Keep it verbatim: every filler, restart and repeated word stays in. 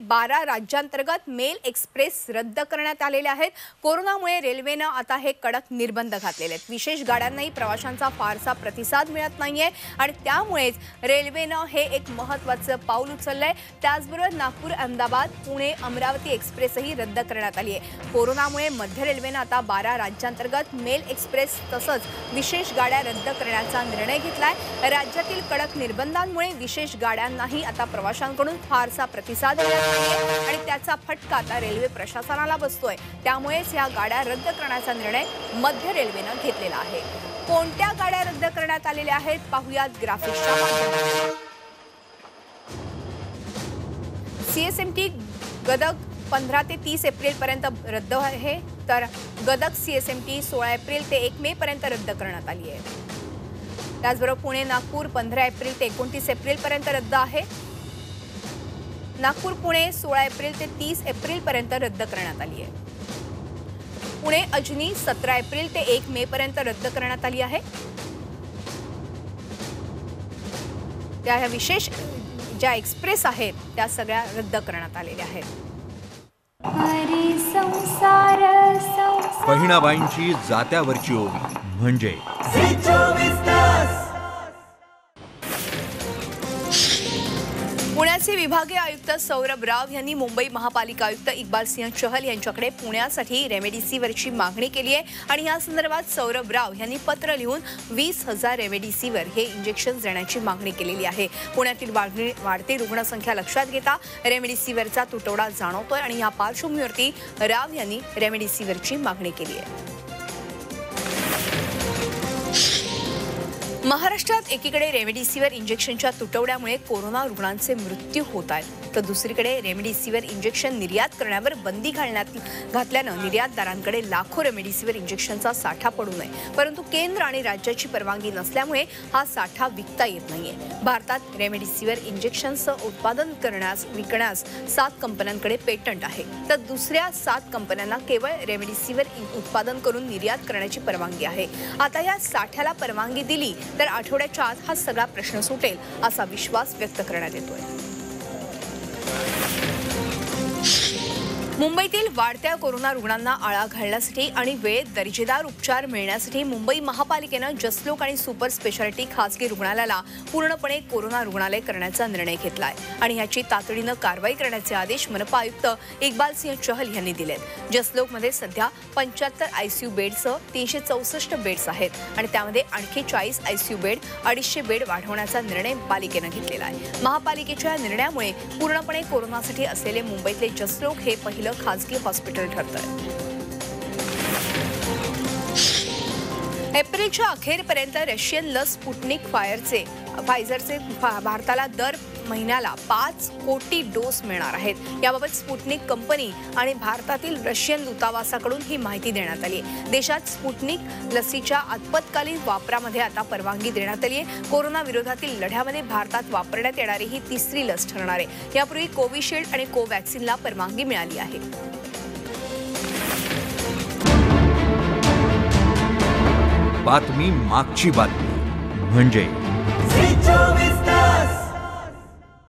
बारा राज्यांतर्गत mail express रद्द करण्यात आलेले आहेत। कोरोनामुळे रेल्वेने आता हे कडक निर्बंध घातलेले आहेत। विशेष गाड्यांनाही प्रवाशांचा फारसा प्रतिसाद मिळत नाहीये आणि त्यामुळेच रेल्वेने हे एक महत्त्वाचं पाऊल उचललंय। त्याचबरोबर नागपूर, अहमदाबाद, पुणे, अमरावती एक्सप्रेसही रद्द करण्यात आली आहे। कोरोनामुळे मध्य रेल्वेने आता बारा राज्यांतर्गत मेल एक्सप्रेस तसंच विशेष गाड्या रद्द करण्याचा निर्णय घेतलाय। राज्यातील कडक निर्बंधांमुळे विशेष गाड्यांनाही आता प्रवाशांकडून फारसा प्रतिसाद मिळत आणि त्याचा फटका आता रेल्वे प्रशासनाला बसतोय। त्यामुळेच या गाड्या रद्द करण्याचा निर्णय मध्य रेल्वेने घेतलेला आहे। कोणत्या गाड्या रद्द करण्यात आलेल्या आहेत पाहूयात ग्राफिक्सच्या माध्यमातून। सीएसएमटी गदग पंधरा ते तीस एप्रिल पर्यंत रद्द आहे, तर गदग सीएसएमटी सोळा एप्रिल ते एक मे पर्यंत रद्द करण्यात आली आहे। त्याचबरोबर पुणे नागपूर पंधरा एप्रिल ते एकोणतीस एप्रिल पर्यंत रद्द आहे। नागपूर पुणे सोळा एप्रिल ते तीस एप्रिल पर्यंत रद्द करण्यात आली आहे। पुणे अजनी सतरा एप्रिल ते एक मे पर्यंत रद्द करण्यात आली आहे। त्या विशेष ज्या एक्सप्रेस आहेत त्या सगळ्या रद्द करण्यात आलेल्या आहेत। बहिणाबाईंची जात्यावरची ओवी म्हणजे पुण्याचे विभागीय आयुक्त सौरभ राव यांनी मुंबई महापालिका आयुक्त इक्बाल सिंह चहल यांच्याकडे पुण्यासाठी रेमडेसिवीरची मागणी केली आहे आणि या संदर्भात सौरभ राव यांनी पत्र लिहून वीस हजार रेमडेसिवीर हे इंजेक्शन देण्याची मागणी केलेली आहे। पुण्यातील वाढती रुग्णसंख्या लक्षात घेता रेमडेसिवीरचा तुटवडा जाणवतोय आणि या पार्श्वभूमीवरती राव यांनी रेमडेसिवीरची मागणी केली आहे। महाराष्ट्रात एकीकडे रेमडेसिवीर इंजेक्शनच्या तुटवड्यामुळे कोरोना रुग्णांचे मृत्यू होत आहेत, तर दुसरीकडे रेमडेसिवीर इंजेक्शन निर्यात करण्यावर बंदी घालण्यात घातल्यानं निर्यातदारांकडे लाखो रेमडेसिवीर इंजेक्शनचा साठा पडू नये, परंतु केंद्र आणि राज्याची परवानगी नसल्यामुळे हा साठा विकता येत नाहीये। भारतात रेमडेसिवीर इंजेक्शनचं उत्पादन करण्यास विकण्यास सात कंपन्यांकडे पेटंट आहे, तर दुसऱ्या सात कंपन्यांना केवळ रेमडेसिवीर उत्पादन करून निर्यात करण्याची परवानगी आहे। आता या साठ्याला परवानगी दिली तर आठवड्याच्या आत हा सगळा प्रश्न सुटेल असा विश्वास व्यक्त करण्यात येतोय। मुंबईतील वाढत्या कोरोना रुग्णांना आळा घालण्यासाठी आणि वेळेत दर्जेदार उपचार मिळण्यासाठी मुंबई महापालिकेनं जसलोक आणि सुपर स्पेशालिटी खासगी रुग्णालयाला पूर्णपणे कोरोना रुग्णालय करण्याचा निर्णय घेतलाय आणि याची तातडीनं कारवाई करण्याचे आदेश मनपा आयुक्त इक्बाल सिंह चहल यांनी दिलेत। जसलोकमध्ये सध्या पंच्याहत्तर आयसीयू बेडसह तीनशे चौसष्ट बेड्स आहेत आणि त्यामध्ये आणखी चाळीस आयसीयू बेड अडीचशे बेड वाढवण्याचा निर्णय पालिकेनं घेतलेला आहे। महापालिकेच्या निर्णयामुळे पूर्णपणे कोरोनासाठी असलेले मुंबईतले जसलोक हे पहिलं खासगी हॉस्पिटल ठरतंय। एप्रिलच्या अखेरपर्यंत रशियन लस स्पुटनिक फायरचे फायझरचे भारताला दर महिन्याला पाच कोटी डोस मिळणार आहेत। याबाबत स्पुटनिक कंपनी आणि भारतातील रशियन दूतावासाकडून ही माहिती देण्यात आली आहे। देशात स्पुटनिक लसीच्या आपत्कालीन वापरामध्ये आता परवानगी देण्यात आली आहे। कोरोना विरोधातील लढ्यामध्ये भारतात वापरण्यात येणारी ही तिसरी लस ठरणार आहे। यापूर्वी कोविशिल्ड आणि कोवॅक्सिनला परवानगी मिळाली आहे। बातमी मागची बातमी म्हणजे